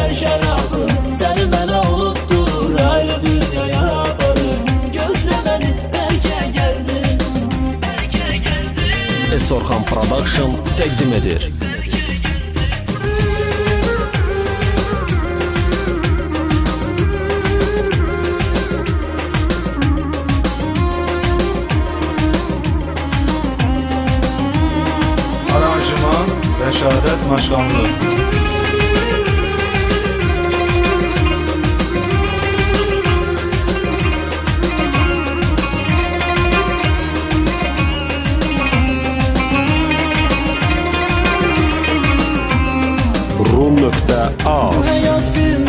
her şarabı seni mənə unuttur, ayrı dünyaya aparır. Gözlə məni, bəlkə gəldin. Esorxan Production təqdim edir. Aranjman Rəşadət Maşqanlı. Rum.az